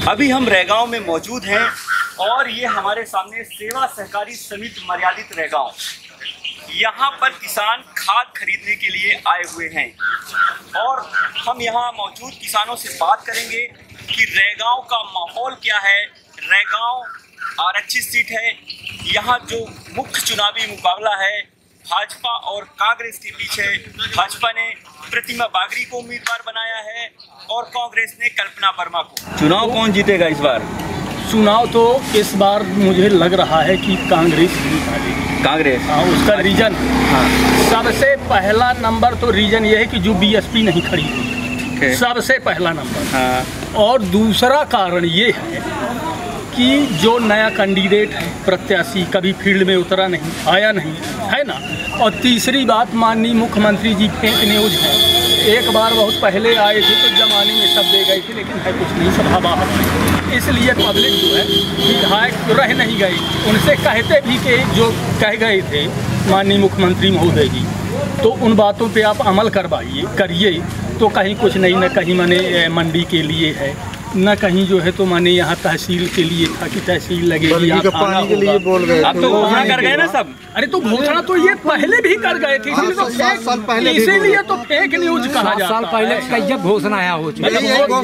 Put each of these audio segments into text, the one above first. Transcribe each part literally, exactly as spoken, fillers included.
अभी हम रैगांव में मौजूद हैं और ये हमारे सामने सेवा सहकारी समिति मर्यादित रैगांव, यहाँ पर किसान खाद खरीदने के लिए आए हुए हैं और हम यहाँ मौजूद किसानों से बात करेंगे कि रैगांव का माहौल क्या है। रैगांव आरक्षित सीट है, यहाँ जो मुख्य चुनावी मुकाबला है भाजपा और कांग्रेस के बीच है। भाजपा ने प्रतिमा बागरी को उम्मीदवार बनाया है और कांग्रेस ने कल्पना वर्मा को। चुनाव कौन जीतेगा इस बार? चुनाव तो इस बार मुझे लग रहा है कि कांग्रेस जीतेगी। कांग्रेस? हाँ, उसका रीजन, हाँ, सबसे पहला नंबर तो रीजन ये है कि जो बीएसपी नहीं खड़ी हुई, सबसे पहला नंबर। हाँ। और दूसरा कारण ये है कि जो नया कैंडिडेट है, प्रत्याशी, कभी फील्ड में उतरा नहीं, आया नहीं, है ना। और तीसरी बात, माननीय मुख्यमंत्री जी फेक न्यूज है। एक बार बहुत पहले आए थे तो जमाने में सब दे गए थे, लेकिन है कुछ नहीं, सभा बाहर। इसलिए पब्लिक जो है विधायक रह नहीं गई। उनसे कहते भी कि जो कह गए थे माननीय मुख्यमंत्री महोदय जी, तो उन बातों पे आप अमल करवाइए, करिए, तो कहीं कुछ नहीं, न कहीं माने मंडी के लिए है, न कहीं जो है तो माने यहाँ तहसील के लिए था कि तहसील लगेगी, यहाँ पानी के लिए बोल गए। अब तो घोषणा कर गए ना सब। अरे तो घोषणा तो ये पहले भी कर गए थे, इसीलिए तो फेक न्यूज कहा जाता है। साल पहले कई घोषणा आया हो चुकी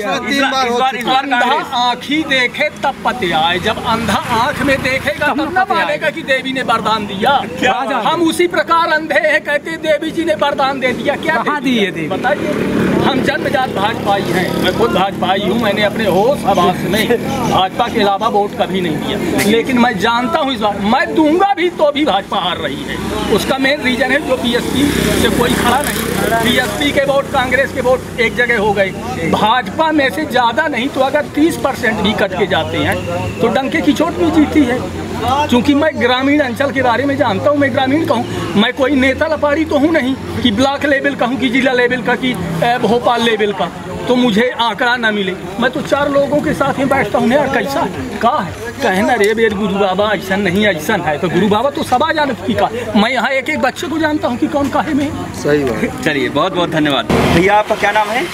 है। अंधा आँखी देखे तब पते आए, जब अंधा आँख में देखेगा तब न मानेगा कि देवी ने वरदान दिया। हम उसी प्रकार अंधे हैं, कहते देवी जी ने वरदान दे दिया। क्या दिए बताइए? हम जन्मजात भाजपाई हैं, मैं खुद भाजपाई हूँ। मैंने अपने होश आवास में भाजपा के अलावा वोट कभी नहीं दिया, लेकिन मैं जानता हूँ इस बार मैं दूंगा भी तो भी भाजपा हार रही है। उसका मेन रीजन है जो बीएसपी से कोई खड़ा नहीं। बीएसपी के वोट, कांग्रेस के वोट एक जगह हो गए। भाजपा में से ज़्यादा नहीं तो अगर तीस परसेंट भी कट के जाते हैं तो डंके की चोट भी जीती है। क्योंकि मैं ग्रामीण अंचल के बारे में जानता हूँ, मैं ग्रामीण कहूँ, मैं कोई नेता लपाड़ी तो हूँ नहीं कि ब्लॉक लेवल का हूँ कि जिला लेवल का कि भोपाल लेवल का, तो मुझे आंकड़ा ना मिले। मैं तो चार लोगों के साथ में बैठता हूँ यार, कैसा है का है कहना रे बेर गुरु बाबा ऐसा नहीं ऐसा है, तो गुरु बाबा तो सबा जान की का। मैं यहाँ एक एक बच्चे को जानता हूँ कि कौन काहे में। सही बात। चलिए, बहुत बहुत धन्यवाद भैया। आपका क्या नाम है?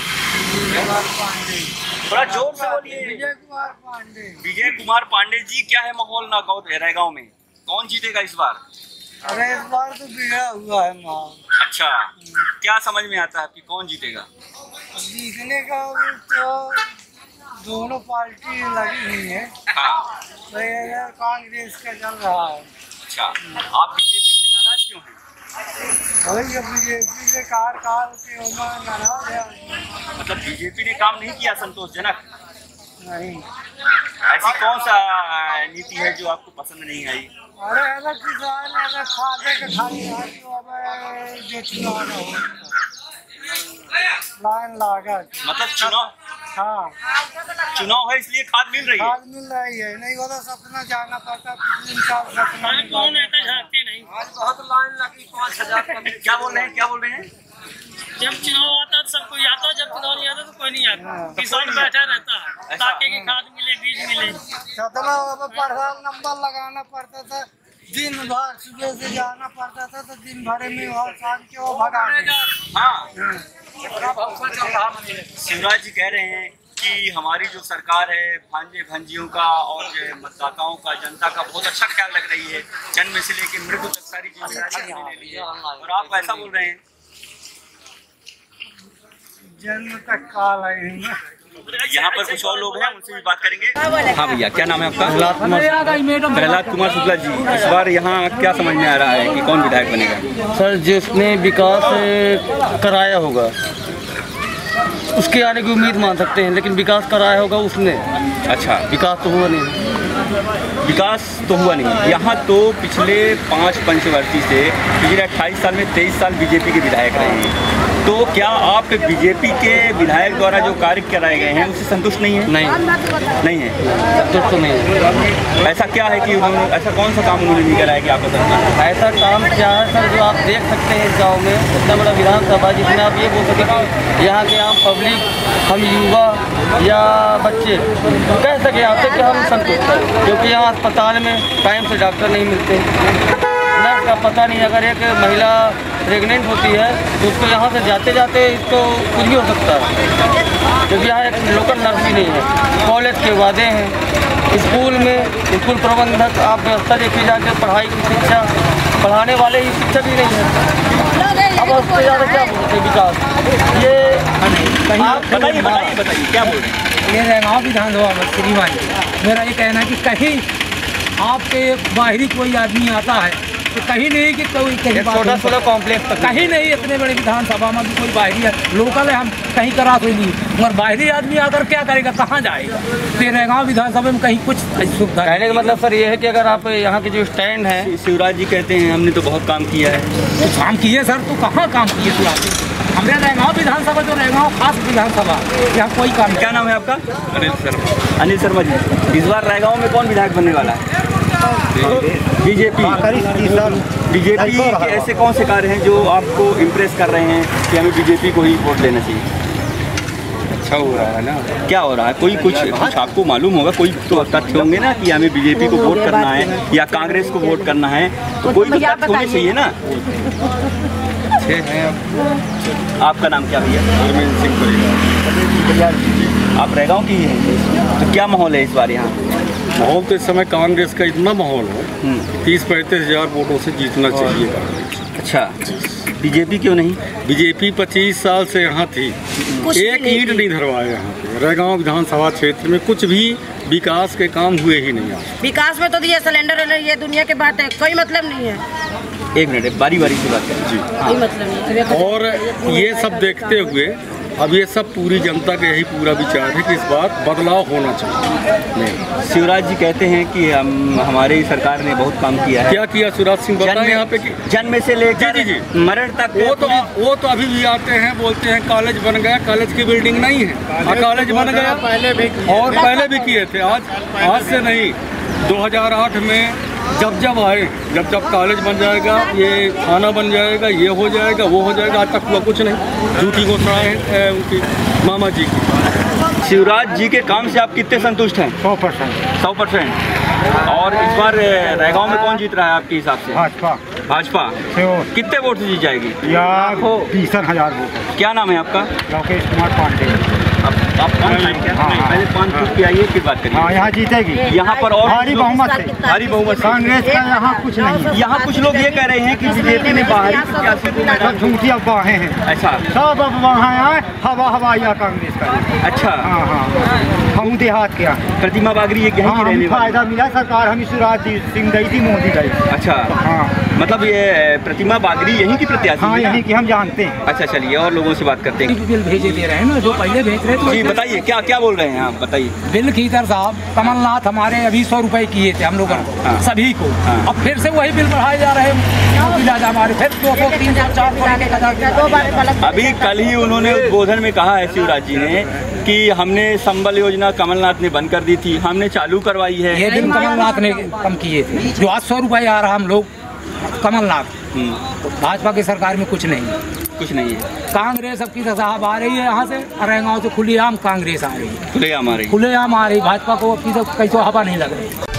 थोड़ा जोर से बोलिए। विजय कुमार पांडे। विजय कुमार पांडे जी, क्या है माहौल नागौर रैगांव में? कौन जीतेगा इस बार? अरे इस बार तो बिगड़ा हुआ है माहौल। अच्छा, क्या समझ में आता है कि कौन जीतेगा? जीतने का तो दोनों पार्टी लगी हुई है। हाँ। तो इधर कांग्रेस का चल रहा है। अच्छा, आप बीजेपी से नाराज क्यों हैं? वही बीजेपी से कार कार के नाराज है। मतलब बीजेपी ने काम नहीं किया संतोषजनक? नहीं। ऐसी कौन सा नीति है जो आपको पसंद नहीं आई? अरे अगर किसान अगर खादे के खाली है तो अब जो चुनाव हो लाइन लागत। मतलब चुनाव? हाँ, चुनाव है इसलिए खाद मिल रही है। खाद मिल रही है, नहीं होता सपना जाना पड़ता। पिछले साल सपना कौन है झांकते नहीं। आज बहुत लाइन लगी, पाँच हजार। क्या बोल रहे हैं, क्या बोल रहे हैं? जब चुनाव आता तो सब कोई आता, जब चुनाव नहीं आता तो कोई नहीं आता। किसान बैठा रहता है ताकि की खाद मिले, बीज मिले। सतना प्रधान नंबर लगाना पड़ता था, दिन भर सुबह से जाना पड़ता था, तो दिन भर में और शाम के वो भगा। हाँ, शिवराज जी कह रहे हैं कि हमारी जो सरकार है भांजे भंजियों का और मतदाताओं का, जनता का बहुत अच्छा ख्याल रख रही है। जन्म से लेकर मृत्यु तक सारी जिम्मेदारियां ले ली है, और आप ऐसा बोल रहे हैं? जन्म तक काल है। यहाँ पर कुछ और लोग हैं, उनसे भी बात करेंगे। हाँ भैया, क्या नाम है आपका? प्रहलाद कुमार। प्रहलाद कुमार शुक्ला जी, इस बार यहाँ क्या समझ में आ रहा है कि कौन विधायक बनेगा? सर, जिसने विकास कराया होगा उसके आने की उम्मीद मान सकते हैं, लेकिन विकास कराया होगा उसने। अच्छा, विकास तो हुआ नहीं। विकास तो हुआ नहीं। यहाँ तो पिछले पाँच पंचवर्षीय से पिछले अट्ठाईस साल में तेईस साल बीजेपी के विधायक रहे हैं। तो क्या आप बीजेपी के विधायक द्वारा जो कार्य कराए गए हैं उससे संतुष्ट नहीं है? नहीं नहीं है, संतुष्ट तो नहीं है। ऐसा क्या है कि उन्होंने, ऐसा कौन सा काम उन्होंने नहीं कराया कि आपको संतुष्ट? ऐसा काम क्या है सर जो आप देख सकते हैं इस गाँव में इतना बड़ा विधानसभा, जिसमें आप ये बोल सकते कि यहाँ के आम पब्लिक, हम युवा या बच्चे कह सके आपसे कि हम संतुष्ट हैं, क्योंकि यहाँ अस्पताल में टाइम से डॉक्टर नहीं मिलते, नर्स का पता नहीं। अगर एक महिला प्रेग्नेंट होती है तो उसको यहाँ से जाते जाते इसको कुछ भी हो सकता है, क्योंकि यहाँ एक लोकल नर्स भी नहीं है। कॉलेज के वादे हैं, स्कूल में स्कूल प्रबंधक आप व्यवस्था देखिए जाके, पढ़ाई की शिक्षा पढ़ाने वाले ही शिक्षक ही नहीं है। अब उससे ज़्यादा क्या बोलते विकास, ये आप बताइए बताइए बताइए क्या बोल रहे हैं? ये रैगांव विधानसभा में श्रीमान मेरा ये कहना है कि कहीं आपके बाहरी कोई आदमी आता है तो कहीं नहीं कि कोई कहीं छोटा छोटा कॉम्प्लेक्स तक कहीं नहीं, इतने बड़े विधानसभा में भी कोई बाहरी है, लोकल है, हम कहीं करा कोई नहीं, मगर बाहरी आदमी आकर क्या करेगा, कहाँ जाएगा? तो रैगांव विधानसभा में कहीं कुछ सुविधा। कहने का मतलब सर ये है कि अगर आप यहाँ के जो स्टैंड है, शिवराज जी कहते हैं हमने तो बहुत काम किया है। तो काम किए सर, तो कहाँ काम किए शिवराज जी? हमारे रैगांव विधानसभा जो रैगांव खास विधानसभा, यहाँ कोई काम। क्या नाम है आपका? अनिल शर्मा। अनिल शर्मा जी, इस बार रैगांव में कौन विधायक बनने वाला है? बीजेपी। बीजेपी के ऐसे कौन से कार्य हैं जो आपको इम्प्रेस कर रहे हैं कि हमें बीजेपी को ही वोट देना चाहिए? अच्छा हो रहा है ना? क्या हो रहा है? कोई कुछ कुछ आपको मालूम होगा, कोई तो तथ्य होंगे ना कि हमें बीजेपी को वोट करना है या कांग्रेस को वोट करना है, तो कोई तो तथ्य होने चाहिए ना। अच्छे हैं। आपका नाम क्या भैया? अरविंद सिंह परिवार। आप रैगांव की ही हैं, तो क्या माहौल है इस बार यहाँ? माहौल तो इस समय कांग्रेस का इतना माहौल है, तीस पैंतीस हजार वोटों से जीतना चाहिए कांग्रेस। अच्छा, बीजेपी क्यों नहीं? बीजेपी पच्चीस साल से यहाँ थी, एक ईंट नहीं धरवाया यहाँ पे। रैगांव विधानसभा क्षेत्र में कुछ भी विकास के काम हुए ही नहीं। विकास में तो ये सिलेंडर ये दुनिया के बात है, कोई मतलब नहीं है। एक मिनट, बारी बारी से बात करें जी। कोई मतलब नहीं है। और ये सब देखते हुए अब ये सब पूरी जनता का यही पूरा विचार है कि इस बार बदलाव होना चाहिए। शिवराज जी कहते हैं कि हम हमारी सरकार ने बहुत काम किया है। क्या किया शिवराज सिंह बताएं यहाँ पे कि जन्म से लेकर जी, जी, जी। मरण तक। वो तो वो तो अभी भी आते हैं, बोलते हैं कॉलेज बन गया, कॉलेज की बिल्डिंग नहीं है, कॉलेज बन गया पहले भी और पहले भी किए थे। आज आज से नहीं, दो हज़ार आठ में जब जब आए, जब जब कॉलेज बन जाएगा, ये थाना बन जाएगा, ये हो जाएगा, वो हो जाएगा, आज तक हुआ कुछ नहीं। झूठी घोषणा है उनकी मामा जी की। शिवराज जी के काम से आप कितने संतुष्ट हैं? सौ परसेंट सौ परसेंट। और इस बार रैगांव में कौन जीत रहा है आपके हिसाब से? भाजपा। भाजपा कितने वोट से जीत जाएगी? तीस हजार वोट। क्या नाम है आपका? राकेश कुमार पांडे। अब आप कौन खाएंगे? हाँ, हाँ। पहले पाँच फुट पे आइए फिर बात करिए। हाँ, यहाँ जीतेगी यहाँ पर और भारी बहुमत से। भारी बहुमत से। कांग्रेस का यहाँ कुछ नहीं। यहाँ कुछ लोग ये कह रहे हैं कि बीजेपी ने बाहरी प्रत्याशी को मैदान। झूठी अफवाहें हैं। अच्छा, सब अफवाहें आए, हवा हवाई कांग्रेस का। अच्छा, हाँ हाँ, हम देहात के हैं। प्रतिमा बागरी ये यहीं की रहने वाली। फायदा मिला, सरकार हमें शिवराज सिंह गई थी, मोदी गई। अच्छा, हाँ, मतलब ये प्रतिमा बागरी यहीं की प्रत्याशी? हाँ, यहीं की, हम जानते हैं। अच्छा, चलिए और लोगों से बात करते हैं। बिल भेजे दे रहे हैं ना, जो पहले भेज रहे थे। जी बताइए, क्या क्या बोल रहे हैं आप, बताइए। बिल खीतर साहब, कमलनाथ हमारे अभी सौ रुपए किए थे हम लोगों को, हाँ। सभी को। हाँ। अब फिर से वही बिल बढ़ाए जा रहे हैं, हमारे फिर दो सौ तीन सौ चार सौ। अभी कल ही उन्होंने उद्बोधन में कहा है शिवराज जी ने कि हमने संबल योजना कमलनाथ ने बंद कर दी थी, हमने चालू करवाई है। ये बिल कमलनाथ ने कम किए थे, जो आज सौ रुपए आ रहा हम लोग कमलनाथ। भाजपा की सरकार में कुछ नहीं, कुछ नहीं है। कांग्रेस अब की साहब आ रही है यहाँ से, रैगांव से खुलेआम कांग्रेस आ रही है, खुलेआम आ रही है। खुलेआम आ रही। भाजपा को अब की तो कैसे हवा नहीं लग रही।